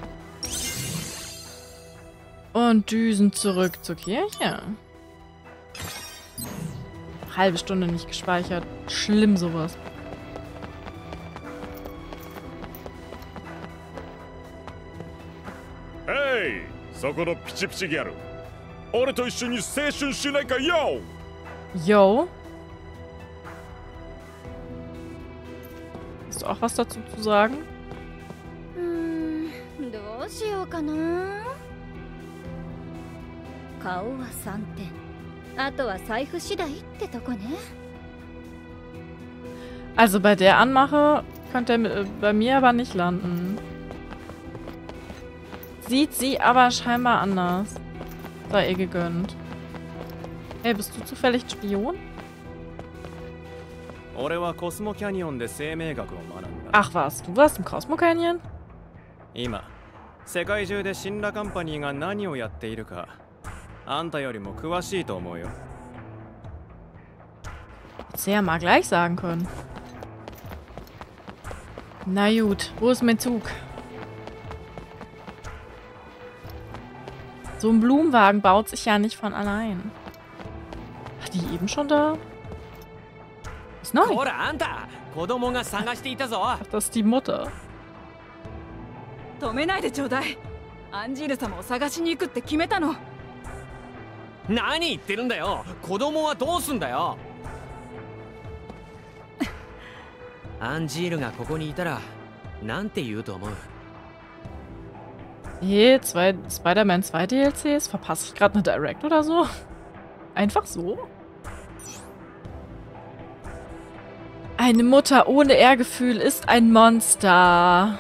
Und düsen zurück zur Kirche. Halbe Stunde nicht gespeichert. Schlimm sowas. Hey! そこのピチピチギャル。俺と一緒に青春しないかよ Yo. Hast du auch was dazu zu sagen? どうしようかな。顔は3点。あとは財布次第ってとこね。 Also bei der Anmache könnte er bei mir aber nicht landen. Sieht sie aber scheinbar anders. Sei ihr gegönnt. Hey, bist du zufällig Spion? Ach was, du warst im Cosmo Canyon? 今、世界中でシンラカンパニーが何をやっているか、あんたよりも詳しいと思うよ。 Hätte sie ja mal gleich sagen können. Na gut, wo ist mein Zug? So ein Blumenwagen baut sich ja nicht von allein. Ach, die eben schon da? Ist neu. Ach, das ist die Mutter. 止めないでちょうだい。アンジール様を探しに行くって決めたの。 何言ってるんだよ。子供はどうすんだよ。アンジールがここにいたらなんて言うと思う？ Spider-Man 2 DLCs? Verpasse ich gerade eine Direct oder so? Einfach so? Eine Mutter ohne Ehrgefühl ist ein Monster.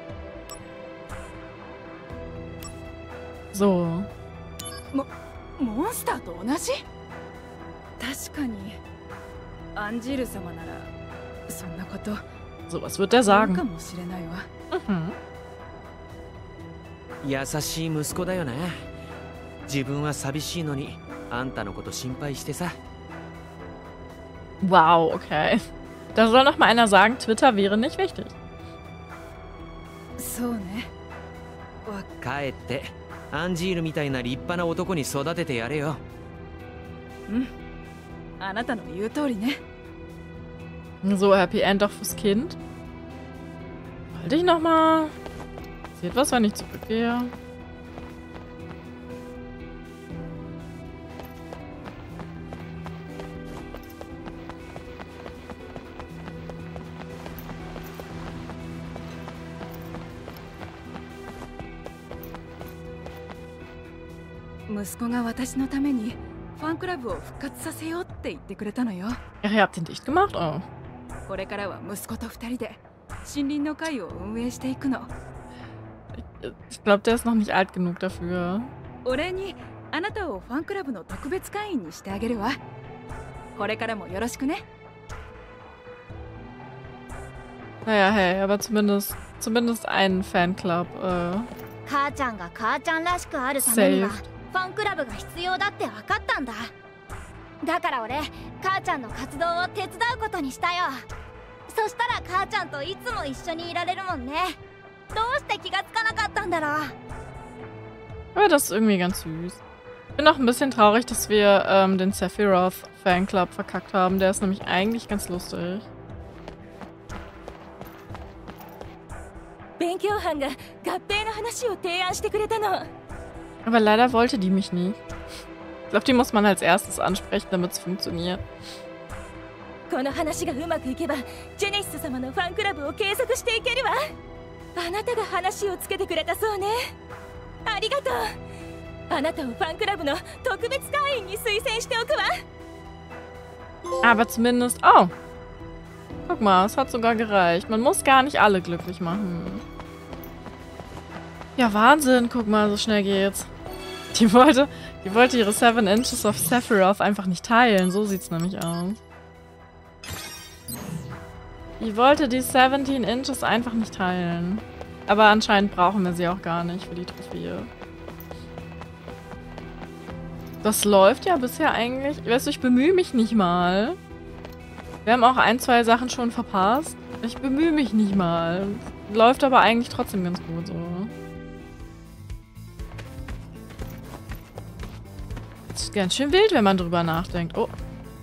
So. モンスターと同じ？確かに。アンジール様ならそんなこと。 So was wird er sagen. かもしれないわ。 優しい息子だよね。自分は寂しいのにあんたのこと心配してさ。 Wow, okay. Da soll noch mal einer sagen, Twitter wäre nicht wichtig. そうね。 帰ってアンジールみたいな立派な男に育ててやれよ。 うん。あなたの言う通りね。 So, Happy End doch fürs Kind. Wollte ich noch mal? Passiert was, wenn ich zurückgehe? Ach, ihr habt den dicht gemacht? Oh. これからは息子と2人で森林の会を運営していくの。 Ich glaube, der ist noch nicht alt genug dafür. お礼にあなたをファンクラブの特別会員にしてあげるわ。これからもよろしくね。 Naja, hey, aber zumindest einen Fanclub. 母ちゃんが母ちゃんらしくあるためにはファンクラブが必要だって分かったんだ。だから俺、母ちゃんの活動を手伝うことにしたよ。そしたら母ちゃんといつも一緒にいられるもんね。どうして気がつかなかったんだろう。 Aber das ist irgendwie ganz süß. Ich bin auch ein bisschen traurig, dass wir den Sephiroth Fanclub verkackt haben. Der ist nämlich eigentlich ganz lustig. 勉強班が合併の話を提案してくれたの。 Aber leider wollte die mich nie. Ich glaube, die muss man als erstes ansprechen, damit es funktioniert. この話がうまくいけば、ジェネシス様のファンクラブを継続していけるわ。あなたが話をつけてくれたそうね。ありがとう。あなたをファンクラブの特別会員に推薦しておくわ。 Aber zumindest... Oh! Guck mal, es hat sogar gereicht. Man muss gar nicht alle glücklich machen. Ja, Wahnsinn. Guck mal, so schnell geht's. Die wollte ihre 7 Inches of Sephiroth einfach nicht teilen. So sieht's nämlich aus. Die wollte die 17 Inches einfach nicht teilen. Aber anscheinend brauchen wir sie auch gar nicht für die Trophäe. Das läuft ja bisher eigentlich... Weißt du, ich bemühe mich nicht mal. Wir haben auch 1, 2 Sachen schon verpasst. Ich bemühe mich nicht mal. Läuft aber eigentlich trotzdem ganz gut so. Das ist ganz schön wild, wenn man drüber nachdenkt. Oh.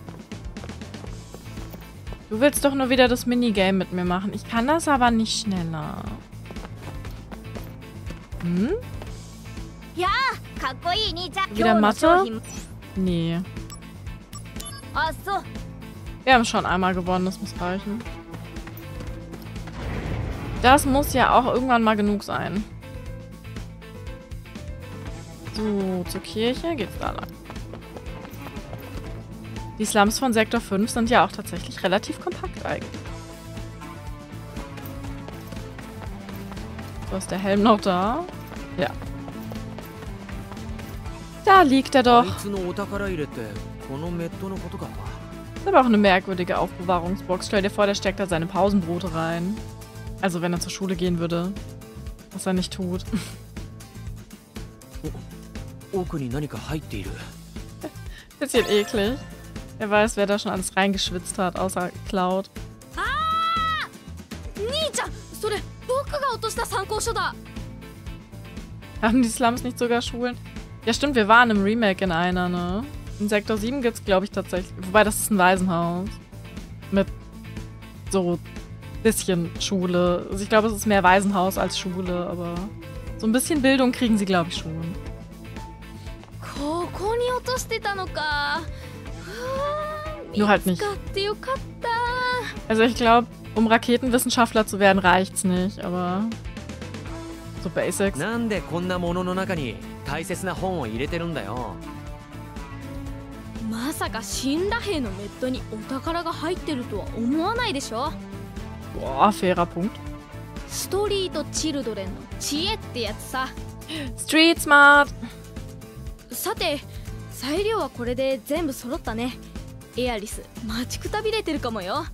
Du willst doch nur wieder das Minigame mit mir machen. Ich kann das aber nicht schneller. Hm? やー、かっこいい兄ちゃん。 Wieder Mathe? Nee. Ach so. Wir haben schon einmal gewonnen, das muss reichen. Das muss ja auch irgendwann mal genug sein. So, zur Kirche geht's da lang. Die Slums von Sektor 5 sind ja auch tatsächlich relativ kompakt eigentlich. So, ist der Helm noch da? Ja. Da liegt er doch. Das ist aber auch eine merkwürdige Aufbewahrungsbox. Stell dir vor, der steckt da seine Pausenbrote rein. Also wenn er zur Schule gehen würde. Was er nicht tut. Bisschen eklig. Wer weiß, wer da schon alles reingeschwitzt hat, außer Cloud. Ah! Nichan! Haben die Slums nicht sogar Schulen? Ja stimmt, wir waren im Remake in einer, ne? In Sektor 7 gibt's, glaube ich, tatsächlich... Wobei, das ist ein Waisenhaus. Mit so bisschen Schule. Also ich glaube, es ist mehr Waisenhaus als Schule, aber so ein bisschen Bildung kriegen sie, glaube ich, schon. Nur halt nicht. Also ich glaube, um Raketenwissenschaftler zu werden, reicht's nicht, aber so Basics. Boah, fairer Punkt. Street Smart. さて、材料はこれで全部揃ったね。エアリス、待ちくたびれてるかもよ。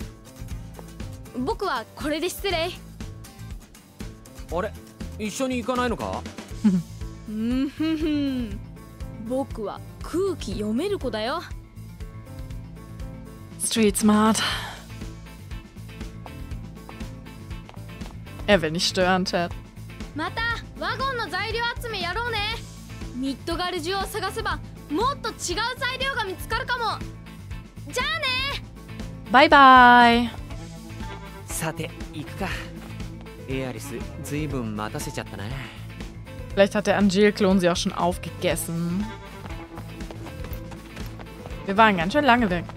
僕はこれで失礼。 あれ、一緒に行かないのか？ うんふんふん。僕は空気読める子だよ。 Street Smart. Er will nicht stören, Chat. またワゴンの材料集めやろうね。ミッドガル中を探せばもっと違う材料が見つかるかも。じゃあね。 バイバイ。 さて行くか。エアリス、ずいぶん待たせちゃったね。 Vielleicht hat der Angel-Klon sie auch schon aufgegessen. Wir waren ganz schön lange weg.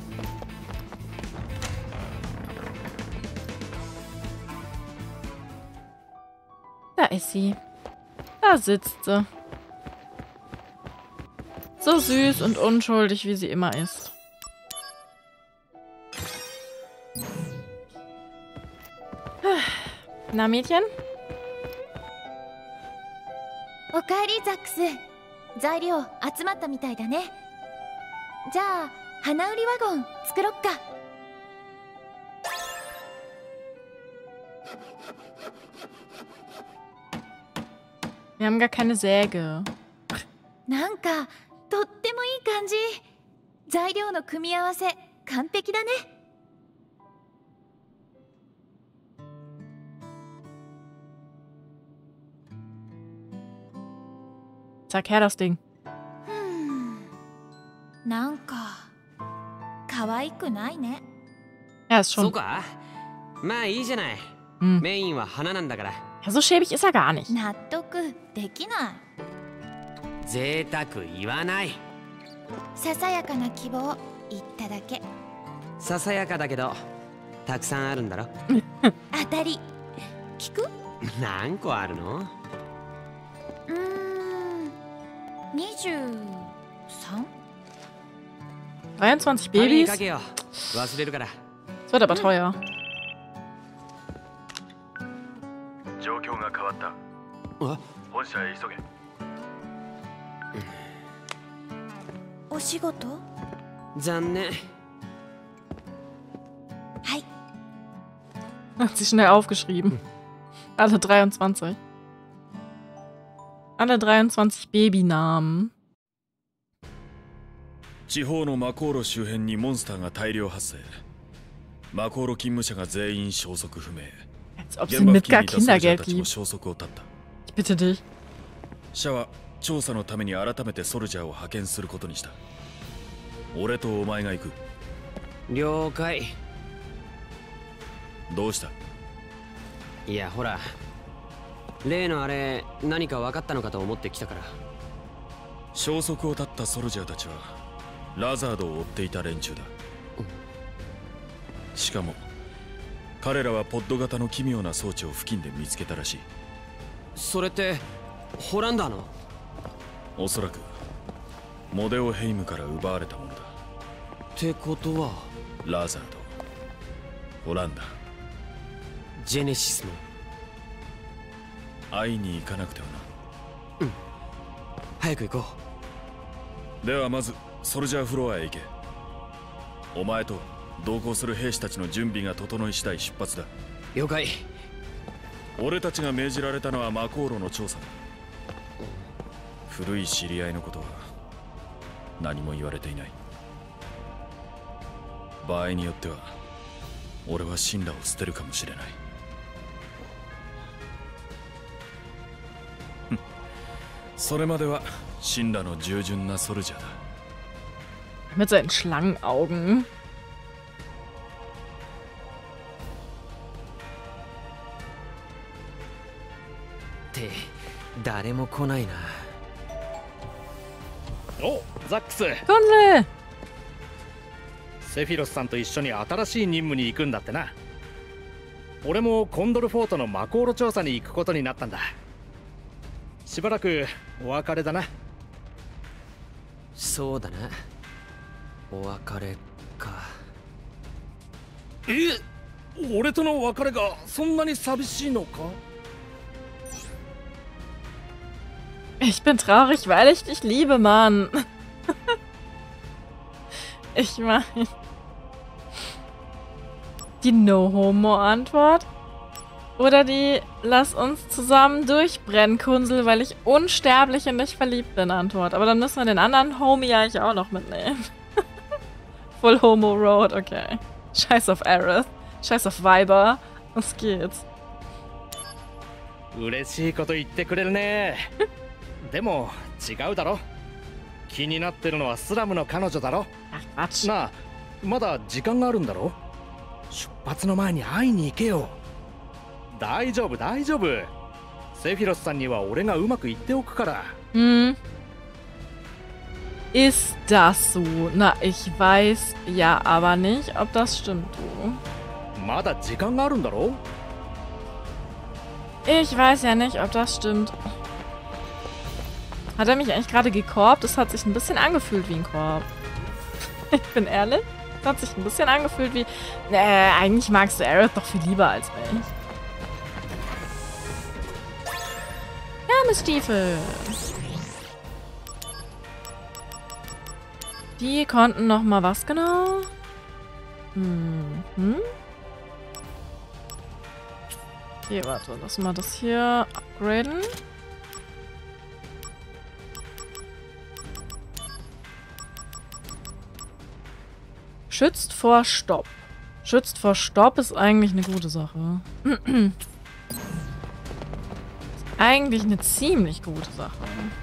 Da ist sie. Da sitzt sie. So süß und unschuldig, wie sie immer ist. Na, Mädchen? おかえりザックス。材料集まったみたいだね。じゃあ花売りワゴン作ろっか。 Wir haben gar keine Säge. なんかとってもいい感じ。材料の組み合わせ完璧だね。 Sag her das Ding. なんか可愛くないね。 Ja, ist schon. そうか。まあいいじゃない。メインは花なんだから。 Ja, so schäbig ist er gar nicht. 納得できない。 贅沢言わない。 ささやかな希望言っただけ。 ささやかだけどたくさんあるんだろ。 当たり。聞く？ 何個あるの ？23？ 23 Babys? Das wird aber teuer. 状況が変わった。本社へ急げ。 お仕事？ 残念。 はい。 Hat sie schnell aufgeschrieben. Alle 23. Alle 23 Babynamen. 地方のマコーロ周辺にモンスターが大量発生。マコーロ勤務者が全員消息不明。 Als ob es in Midgar Kindergeld gibt. 消息を絶った。 Ich bitte dich. 社は調査のために改めてソルジャーを派遣することにした。俺とお前が行く。 了解。 どうした？ いやほら、 例のあれ何か分かったのかと思ってきたから。 消息を絶ったソルジャーたちはラザードを追っていた連中だ。しかも彼らはポッド型の奇妙な装置を付近で見つけたらしい。 それってホランダーの？ おそらくモデオヘイムから奪われたものだ。 ってことはラザード、ホランダ、 ジェネシスも会いに行かなくてはな。 早く行こう。ではまずソルジャーフロアへ行け。お前と同行する兵士たちの準備が整い次第出発だ。 了解。 俺たちが命じられたのは魔航路の調査だ。古い知り合いのことは何も言われていない。場合によっては俺は神羅を捨てるかもしれない。それまでは神羅の従順なソルジャーだ。 Mit seinen Schlangenaugen. って誰も来ないな。 お、ザックス。 コンレ。 セフィロスさんと一緒に新しい任務に行くんだってな。俺もコンドルフォートの魔航路調査に行くことになったんだ。しばらくお別れだな。 そうだな、お別れか。 俺との別れがそんなに寂しいのか？ Ich bin traurig, weil ich dich liebe, Mann. Ich meine, die No-Homo-Antwort oder die Lass uns zusammen durchbrennen, Kunsel, weil ich unsterblich in dich verliebt bin, Antwort. Aber dann müssen wir den anderen Homie eigentlich auch noch mitnehmen. Full Homo Road, okay. Scheiß auf Aerith, scheiß auf Weiber, los geht's. 嬉しいこと言ってくれるね。でも違うだろ。気になってるのはスラムの彼女だろ。なあ、まだ時間があるんだろ。出発の前に会いに行けよ。大丈夫大丈夫。セフィロスさんには俺がうまく言っておくから。 Ist das so? Na, ich weiß ja aber nicht, ob das stimmt, du. まだ時間があるんだろ。 Ich weiß ja nicht, ob das stimmt. Hat er mich eigentlich gerade gekorbt? Das hat sich ein bisschen angefühlt wie ein Korb. Ich bin ehrlich. Das hat sich ein bisschen angefühlt wie... eigentlich magst du Aerith doch viel lieber als mich. Stiefel. Die konnten noch mal was genau? Okay, warte. Lass mal das hier upgraden. Schützt vor Stopp. Schützt vor Stopp ist eigentlich eine gute Sache. Eigentlich eine ziemlich gute Sache.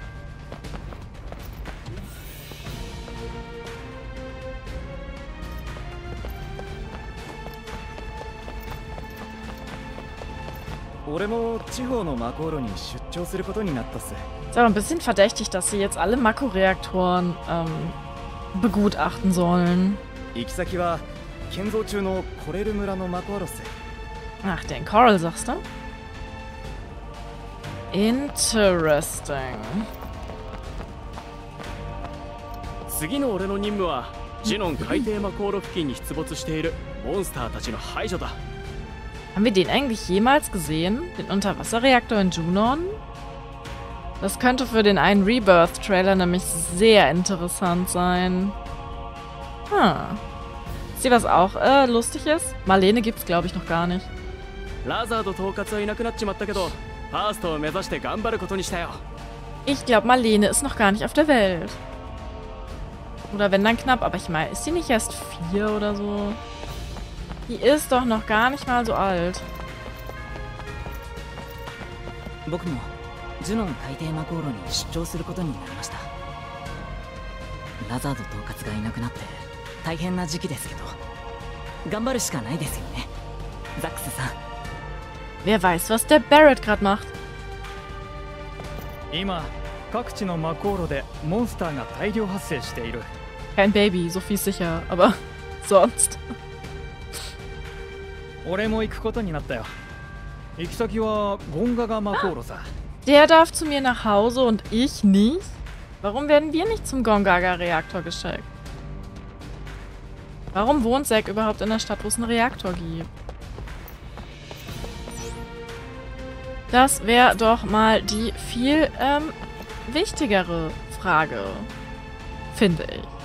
Ist aber ein bisschen verdächtig, dass sie jetzt alle Makro-Reaktoren begutachten sollen. Ach, den Coral sagst du? Interesting. 次の俺の任務はジュノン海底魔航路付近に出没しているモンスターたちの排除だ。 Haben wir den eigentlich jemals gesehen? Den Unterwasserreaktor in Junon? Das könnte für den einen Rebirth-Trailer nämlich sehr interessant sein. Wisst ihr, was auch lustig ist? Marlene gibt's, glaube ich, noch gar nicht. ラザード統括はいなくなっちまったけど、ファーストを目指して頑張ることにしたよ。 Ich glaube, Marlene ist noch gar nicht auf der Welt. Oder wenn dann knapp, aber ich meine, ist sie nicht erst 4 oder so? Die ist doch noch gar nicht mal so alt. 僕もジュノン海底魔航路に出張することになりました。ラザード統括がいなくなって大変な時期ですけど、頑張るしかないですよね、ザックスさん。 Wer weiß, was der Barrett gerade macht. 今各地の魔航路でモンスターが大量発生している。 Kein Baby, so viel sicher, aber sonst. 俺も行くことになったよ。行き先はゴンガガ魔航路さ。 Der darf zu mir nach Hause und ich nicht? Warum werden wir nicht zum Gongaga-Reaktor geschickt? Warum wohnt Zack überhaupt in der Stadt, wo es einen Reaktor gibt? Das wäre doch mal die viel wichtigere Frage, finde ich.